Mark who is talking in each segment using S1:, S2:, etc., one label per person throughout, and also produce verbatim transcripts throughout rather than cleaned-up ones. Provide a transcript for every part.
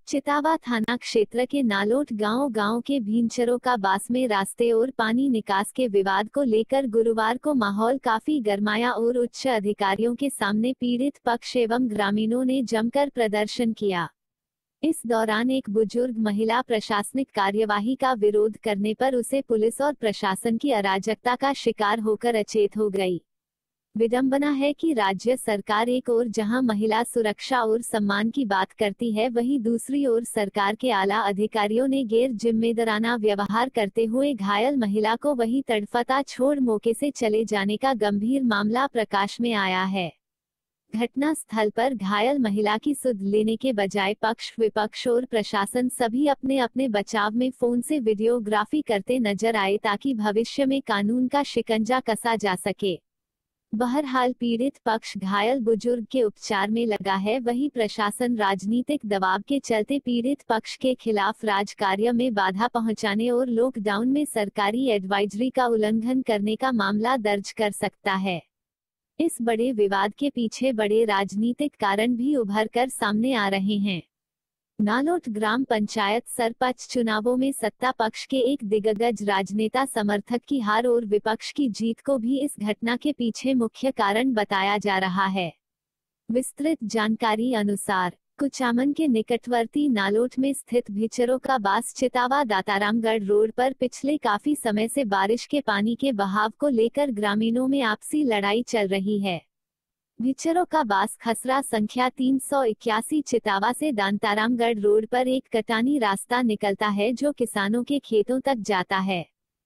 S1: चितावा थाना क्षेत्र के नालोट गांव गांव के भीनचरों का बास में रास्ते और पानी निकास के विवाद को लेकर गुरुवार को माहौल काफी गरमाया और उच्च अधिकारियों के सामने पीड़ित पक्ष एवं ग्रामीणों ने जमकर प्रदर्शन किया। इस दौरान एक बुजुर्ग महिला प्रशासनिक कार्यवाही का विरोध करने पर उसे पुलिस और प्रशासन की अराजकता का शिकार होकर अचेत हो गई। विडंबना है कि राज्य सरकार एक ओर जहां महिला सुरक्षा और सम्मान की बात करती है, वहीं दूसरी ओर सरकार के आला अधिकारियों ने गैर जिम्मेदाराना व्यवहार करते हुए घायल महिला को वही तड़फता छोड़ मौके से चले जाने का गंभीर मामला प्रकाश में आया है। घटना स्थल पर घायल महिला की सुध लेने के बजाय पक्ष विपक्ष और प्रशासन सभी अपने अपने बचाव में फोन से वीडियोग्राफी करते नजर आए ताकि भविष्य में कानून का शिकंजा कसा जा सके। बहरहाल पीड़ित पक्ष घायल बुजुर्ग के उपचार में लगा है, वहीं प्रशासन राजनीतिक दबाव के चलते पीड़ित पक्ष के खिलाफ राजकार्य में बाधा पहुंचाने और लॉकडाउन में सरकारी एडवाइजरी का उल्लंघन करने का मामला दर्ज कर सकता है। इस बड़े विवाद के पीछे बड़े राजनीतिक कारण भी उभर कर सामने आ रहे हैं। नालोट ग्राम पंचायत सरपंच चुनावों में सत्ता पक्ष के एक दिग्गज राजनेता समर्थक की हार और विपक्ष की जीत को भी इस घटना के पीछे मुख्य कारण बताया जा रहा है। विस्तृत जानकारी अनुसार कुचामन के निकटवर्ती नालोट में स्थित भीचरों का बास चितावा दातारामगढ़ रोड पर पिछले काफी समय से बारिश के पानी के बहाव को लेकर ग्रामीणों में आपसी लड़ाई चल रही है। भीचरों का बास खसरा संख्या तीन सौ इक्यासी चितावा से दातारामगढ़ रोड पर एक कटानी रास्ता निकलता है जो किसानों के खेतों तक जाता है।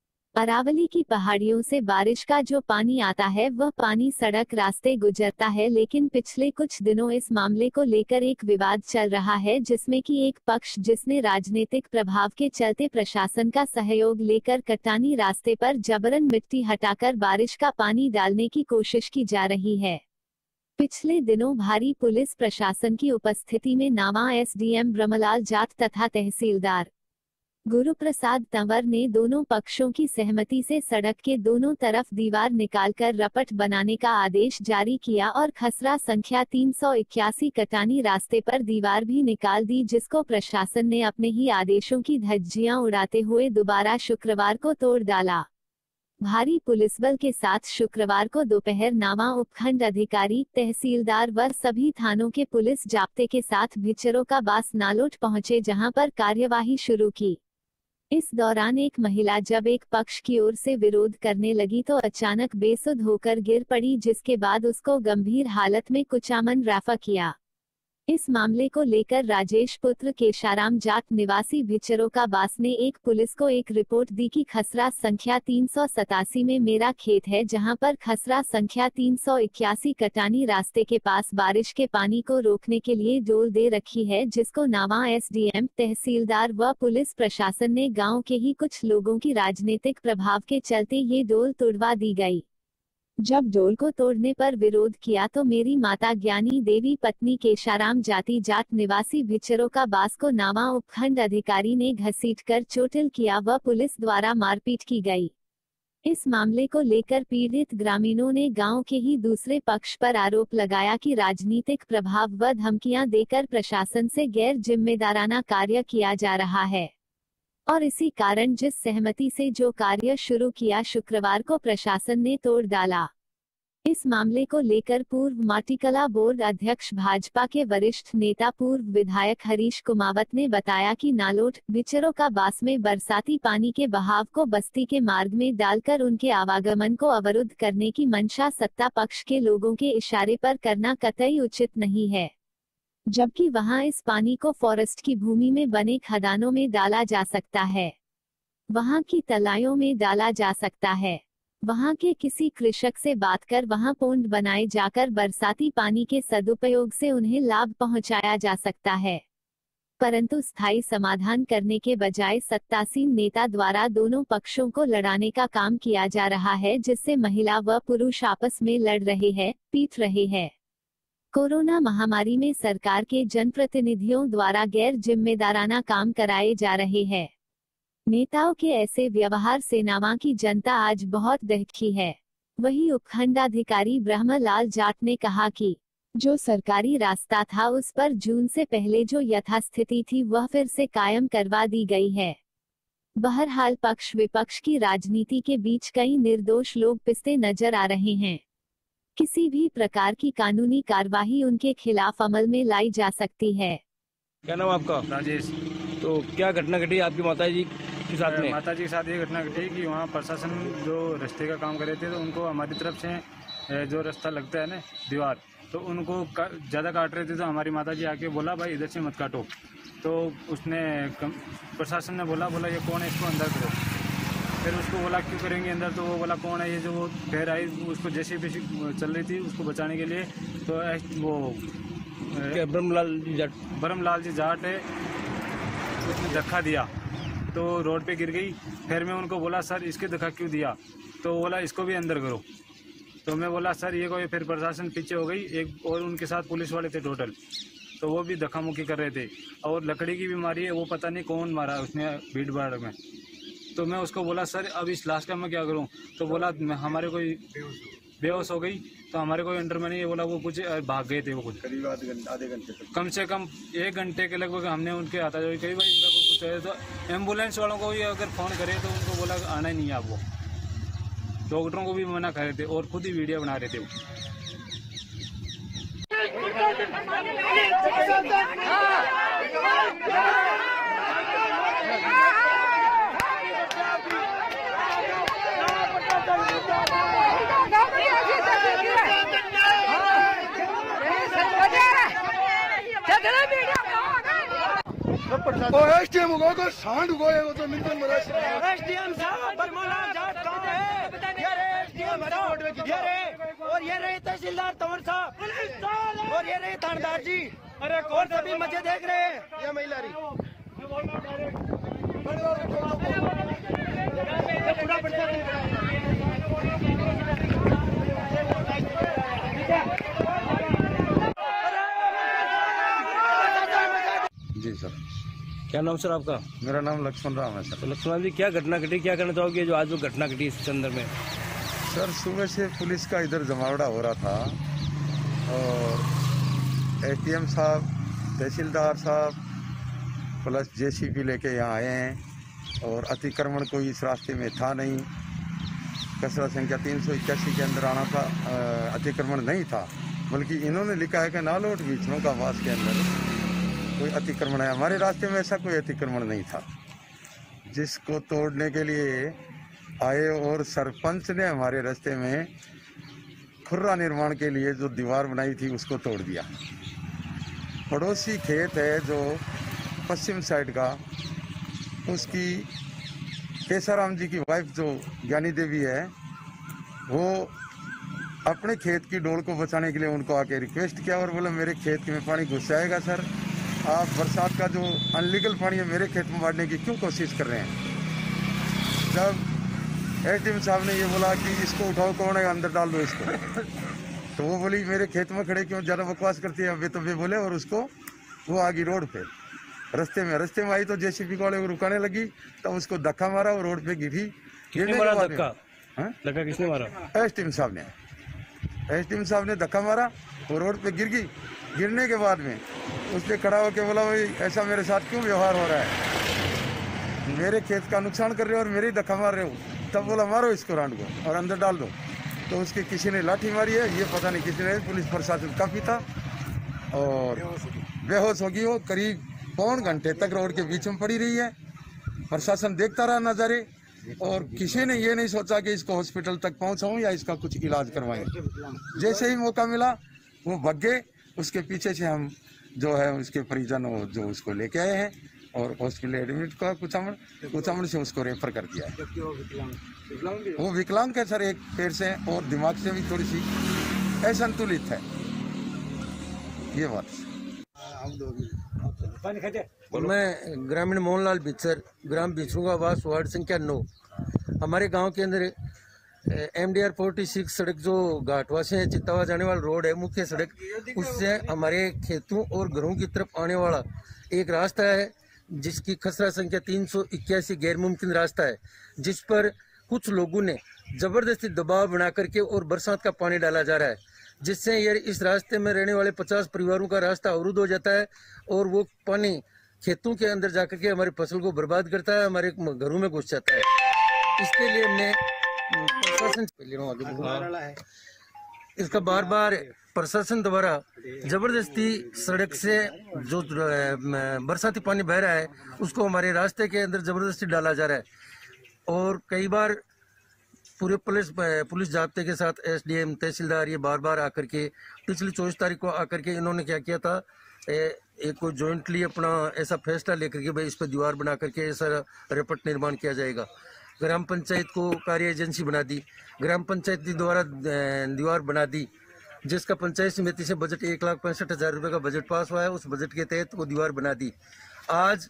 S1: अरावली की पहाड़ियों से बारिश का जो पानी आता है वह पानी सड़क रास्ते गुजरता है, लेकिन पिछले कुछ दिनों इस मामले को लेकर एक विवाद चल रहा है, जिसमें कि एक पक्ष जिसने राजनीतिक प्रभाव के चलते प्रशासन का सहयोग लेकर कटानी रास्ते पर जबरन मिट्टी हटाकर बारिश का पानी डालने की कोशिश की जा रही है। पिछले दिनों भारी पुलिस प्रशासन की उपस्थिति में नावा एसडीएम ब्रह्मलाल जाट तथा तहसीलदार गुरुप्रसाद तंवर ने दोनों पक्षों की सहमति से सड़क के दोनों तरफ दीवार निकालकर रपट बनाने का आदेश जारी किया और खसरा संख्या तीन सौ इक्यासी कटानी रास्ते पर दीवार भी निकाल दी, जिसको प्रशासन ने अपने ही आदेशों की धज्जियां उड़ाते हुए दोबारा शुक्रवार को तोड़ डाला। भारी पुलिस बल के साथ शुक्रवार को दोपहर नावा उपखंड अधिकारी, तहसीलदार व सभी थानों के पुलिस जाब्ते के साथ भीचरों का बास नालोट पहुंचे, जहां पर कार्यवाही शुरू की। इस दौरान एक महिला जब एक पक्ष की ओर से विरोध करने लगी तो अचानक बेसुध होकर गिर पड़ी, जिसके बाद उसको गंभीर हालत में कुचामन रेफर किया। इस मामले को लेकर राजेश पुत्र केशाराम जाट निवासी भीचरों का बास ने एक पुलिस को एक रिपोर्ट दी कि खसरा संख्या तीन सौ सतासी में मेरा खेत है, जहां पर खसरा संख्या तीन सौ इक्यासी कटानी रास्ते के पास बारिश के पानी को रोकने के लिए डोल दे रखी है, जिसको नावा एसडीएम, तहसीलदार व पुलिस प्रशासन ने गाँव के ही कुछ लोगों की राजनीतिक प्रभाव के चलते ये डोल तोड़वा दी गई। जब डोल को तोड़ने पर विरोध किया तो मेरी माता ज्ञानी देवी पत्नी केशाराम जाति जाट निवासी भीचरों का बास को नावा उपखंड अधिकारी ने घसीटकर चोटिल किया व पुलिस द्वारा मारपीट की गई। इस मामले को लेकर पीड़ित ग्रामीणों ने गांव के ही दूसरे पक्ष पर आरोप लगाया कि राजनीतिक प्रभाव व धमकियां देकर प्रशासन से गैर जिम्मेदाराना कार्य किया जा रहा है और इसी कारण जिस सहमति से जो कार्य शुरू किया, शुक्रवार को प्रशासन ने तोड़ डाला। इस मामले को लेकर पूर्व माटीकला बोर्ड अध्यक्ष भाजपा के वरिष्ठ नेता पूर्व विधायक हरीश कुमावत ने बताया कि नालोट भीचरों का बास में बरसाती पानी के बहाव को बस्ती के मार्ग में डालकर उनके आवागमन को अवरुद्ध करने की मंशा सत्ता पक्ष के लोगों के इशारे पर करना कतई उचित नहीं है, जबकि वहां इस पानी को फॉरेस्ट की भूमि में बने खदानों में डाला जा सकता है, वहां की तलाइयों में डाला जा सकता है, वहां के किसी कृषक से बात कर वहां पोंड बनाए जाकर बरसाती पानी के सदुपयोग से उन्हें लाभ पहुंचाया जा सकता है। परंतु स्थायी समाधान करने के बजाय सत्तासीन नेता द्वारा दोनों पक्षों को लड़ाने का काम किया जा रहा है, जिससे महिला व पुरुष आपस में लड़ रहे हैं, पीट रहे हैं। कोरोना महामारी में सरकार के जनप्रतिनिधियों द्वारा गैर जिम्मेदाराना काम कराए जा रहे हैं। नेताओं के ऐसे व्यवहार से नावा की जनता आज बहुत दहकी है। वही उपखंडाधिकारी ब्रह्मलाल जाट ने कहा कि जो सरकारी रास्ता था उस पर जून से पहले जो यथास्थिति थी वह फिर से कायम करवा दी गई है। बहरहाल पक्ष विपक्ष की राजनीति के बीच कई निर्दोष लोग पिसते नजर आ रहे हैं। किसी भी प्रकार की कानूनी कार्यवाही उनके खिलाफ अमल में लाई जा सकती है।
S2: क्या नाम आपका?
S3: राजेश।
S2: तो क्या घटना घटी आपकी माता जी के साथ में?
S3: माता जी के साथ ये घटना घटी कि वहाँ प्रशासन जो रास्ते का काम कर रहे थे तो उनको हमारी तरफ से जो रास्ता लगता है ना दीवार, तो उनको ज़्यादा काट रहे थे। तो हमारी माता जी आके बोला भाई इधर से मत काटो। तो उसने प्रशासन ने बोला बोला ये कौन है, इसको अंदर करो। फिर उसको बोला क्यों करेंगे अंदर, तो वो बोला कौन है ये, जो वो फिर आई उसको जैसे भी चल रही थी उसको बचाने के लिए। तो वो
S2: ब्रह्मलाल जी जाट
S3: ब्रह्मलाल जी जाट है, उसने धक्का दिया तो रोड पे गिर गई। फिर मैं उनको बोला सर इसके धक्का क्यों दिया, तो बोला इसको भी अंदर करो। तो मैं बोला सर ये कोई, फिर प्रशासन पीछे हो गई। एक और उनके साथ पुलिस वाले थे टोटल, तो वो भी धक्का मुक्की कर रहे थे। और लकड़ी की बीमारी है, वो पता नहीं कौन मारा उसने भीड़ भाड़ में। तो मैं उसको बोला सर अब इस लाश का मैं क्या करूं, तो बोला हमारे कोई बेहोश हो गई। तो हमारे कोई अंडर में नहीं, बोला वो कुछ भाग गए थे, वो कुछ करीब आधे घंटे तक, कम से कम एक घंटे के लगभग हमने उनके आता जो कई बार इनका कुछ है। तो एम्बुलेंस वालों को भी अगर फ़ोन करे तो उनको बोला आना ही नहीं है आप। वो डॉक्टरों को भी मना कर रहे थे और खुद ही वीडियो बना रहे थे वो।
S4: एसडीएम होगा को सांड होगा वो तो मिलकर मरा
S5: एसडीएम साहब बरमौला जाट कहाँ है? ये रे एसडीएम साहब, ये रे और ये रहे तहसीलदार तंवर साहब और ये रहे थानेदार जी। अरे कौन सभी मजे देख रहे हैं? ये महिला रही
S4: जी सर।
S2: क्या नाम सर आपका?
S4: मेरा नाम लक्ष्मण राम है सर।
S2: तो लक्ष्मण जी क्या घटना घटी, क्या कहना चाहोगे जो आज जो घटना घटी इस संदर्भ में?
S4: सर सुबह से पुलिस का इधर जमावड़ा हो रहा था और एसडीएम साहब, तहसीलदार साहब प्लस जेसीबी लेके यहाँ आए हैं और अतिक्रमण कोई इस रास्ते में था नहीं। कचरा संख्या तीन सौ इक्यासी के अंदर आना था, अतिक्रमण नहीं था, बल्कि इन्होंने लिखा है कि नालोट बीचनों का वास के अंदर कोई अतिक्रमण है। हमारे रास्ते में ऐसा कोई अतिक्रमण नहीं था, जिसको तोड़ने के लिए आए और सरपंच ने हमारे रास्ते में खुर्रा निर्माण के लिए जो दीवार बनाई थी उसको तोड़ दिया। पड़ोसी खेत है जो पश्चिम साइड का, उसकी केसाराम जी की वाइफ जो ज्ञानी देवी है, वो अपने खेत की डोल को बचाने के लिए उनको आके रिक्वेस्ट किया और बोला मेरे खेत में पानी घुस जाएगा सर, आप बरसात का जो अनलीगल पानी है मेरे खेत में मारने की क्यों कोशिश कर रहे हैं। जब एसडीएम साहब ने ये बोला कि इसको उठाओ, कौन है अंदर डाल दो इसको, तो वो बोली मेरे खेत में खड़े क्यों ज़्यादा बकवास करती है, वे तो वे बोले। और उसको वो आगे रोड पे रास्ते में रास्ते में आई तो जेसीबी वाले को रुकाने लगी, तब तो उसको धक्का मारा और रोड पे गिरी।
S2: किसने मारा धक्का? धक्का किसने मारा?
S4: एसडीएम साहब ने एसडीएम साहब ने धक्का मारा, वो रोड पे गिर गई। गिरने के बाद में उसने खड़ा होकर बोला भाई ऐसा मेरे साथ क्यों व्यवहार हो रहा है, मेरे खेत का नुकसान कर रहे हो और मेरे ही धक्का मार रहे हो। तब बोला मारो इसको रांड को और अंदर डाल दो। तो उसके किसी ने लाठी मारी है, ये पता नहीं किसी ने। पुलिस प्रशासन काफ़ी था और बेहोश होगी वो, करीब पौन घंटे तक रोड के बीच में पड़ी रही है। प्रशासन देखता रहा नज़ारे और किसी ने ये नहीं सोचा कि इसको हॉस्पिटल तक पहुंचाऊं या इसका कुछ इलाज करवाएं। जैसे ही मौका मिला वो भाग गए। उसके पीछे से हम जो है उसके परिजन जो उसको लेके आए हैं और हॉस्पिटल एडमिट का कुचामण कुचामण से उसको रेफर कर दिया है। वो विकलांग है सर, एक पैर से और दिमाग से भी थोड़ी सी असंतुलित है ये बात।
S6: मैं ग्रामीण मोहनलाल बिचर, ग्राम बिचरूंगा वास, वार्ड संख्या नौ। हमारे गांव के अंदर M D R forty six सड़क जो घाटवा से चित्तावा जाने वाला रोड है, मुख्य सड़क, उससे हमारे खेतों और घरों की तरफ आने वाला एक रास्ता है जिसकी खसरा संख्या तीन सौ इक्यासी गैर मुमकिन रास्ता है, जिस पर कुछ लोगों ने जबरदस्ती दबाव बना करके और बरसात का पानी डाला जा रहा है। जिससे ये इस रास्ते में रहने वाले पचास परिवारों का रास्ता अवरुद्ध हो जाता है और वो पानी खेतों के अंदर जाकर के हमारी फसल को बर्बाद करता है, हमारे घरों में घुस जाता है। इसके लिए हमने प्रशासन इसका बार बार प्रशासन द्वारा जबरदस्ती सड़क से जो बरसाती पानी बह रहा है उसको हमारे रास्ते के अंदर जबरदस्ती डाला जा रहा है। और कई बार पूरे पुलिस पुलिस जाब्ते के साथ एसडीएम तहसीलदार ये बार बार आकर के पिछली चौबीस तारीख को आकर के इन्होंने क्या किया था, एक कोई जॉइंटली अपना ऐसा फैसला लेकर के भाई इस पर दीवार बना करके ऐसा रपट निर्माण किया जाएगा। ग्राम पंचायत को कार्य एजेंसी बना दी, ग्राम पंचायत द्वारा दीवार बना दी, जिसका पंचायत समिति से बजट एक लाख पैंसठ हज़ार रुपये का बजट पास हुआ है, उस बजट के तहत वो दीवार बना दी। आज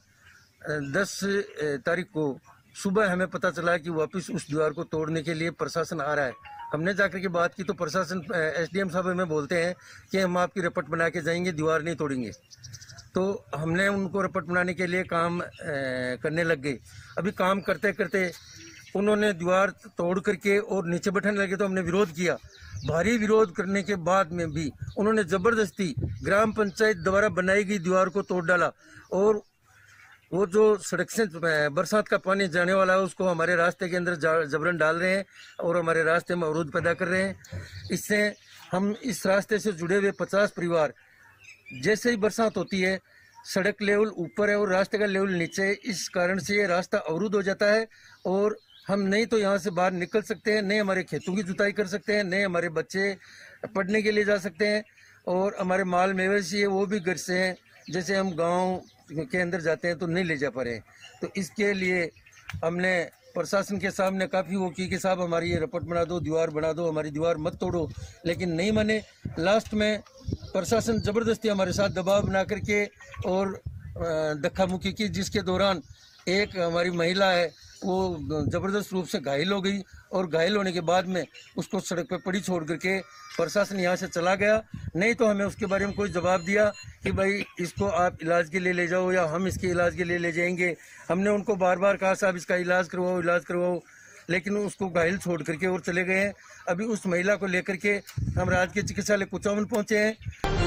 S6: दस तारीख को सुबह हमें पता चला कि वापस उस दीवार को तोड़ने के लिए प्रशासन आ रहा है। हमने जाकर के बात की तो प्रशासन एसडीएम साहब हमें बोलते हैं कि हम आपकी रपट बना के जाएंगे, दीवार नहीं तोड़ेंगे। तो हमने उनको रपट बनाने के लिए काम ए, करने लग गए। अभी काम करते करते उन्होंने दीवार तोड़ करके और नीचे बैठाने लगे तो हमने विरोध किया। भारी विरोध करने के बाद में भी उन्होंने ज़बरदस्ती ग्राम पंचायत द्वारा बनाई गई दीवार को तोड़ डाला और वो जो सड़क से बरसात का पानी जाने वाला है उसको हमारे रास्ते के अंदर जबरन डाल रहे हैं और हमारे रास्ते में अवरोध पैदा कर रहे हैं। इससे हम इस रास्ते से जुड़े हुए पचास परिवार, जैसे ही बरसात होती है सड़क लेवल ऊपर है और रास्ते का लेवल नीचे है, इस कारण से ये रास्ता अवरुद्ध हो जाता है और हम नहीं तो यहाँ से बाहर निकल सकते हैं, नहीं हमारे खेतों की जुताई कर सकते हैं, नहीं हमारे बच्चे पढ़ने के लिए जा सकते हैं और हमारे माल मवेशी है वो भी घर से हैं, जैसे हम गांव के अंदर जाते हैं तो नहीं ले जा पा रहे हैं। तो इसके लिए हमने प्रशासन के सामने काफ़ी वो की कि साहब हमारी ये रपट बना दो, दीवार बना दो, हमारी दीवार मत तोड़ो, लेकिन नहीं माने। लास्ट में प्रशासन ज़बरदस्ती हमारे साथ दबाव बना करके और धक्का मुक्की की, जिसके दौरान एक हमारी महिला है वो ज़बरदस्त रूप से घायल हो गई और घायल होने के बाद में उसको सड़क पर पड़ी छोड़ करके प्रशासन यहाँ से चला गया। नहीं तो हमें उसके बारे में कोई जवाब दिया कि भाई इसको आप इलाज के लिए ले जाओ या हम इसके इलाज के लिए ले जाएंगे। हमने उनको बार बार कहा साहब इसका इलाज करवाओ इलाज करवाओ, लेकिन उसको घायल छोड़ करके और चले गए हैं। अभी उस महिला को लेकर के हम राजकीय चिकित्सालय कुचामन पहुँचे हैं।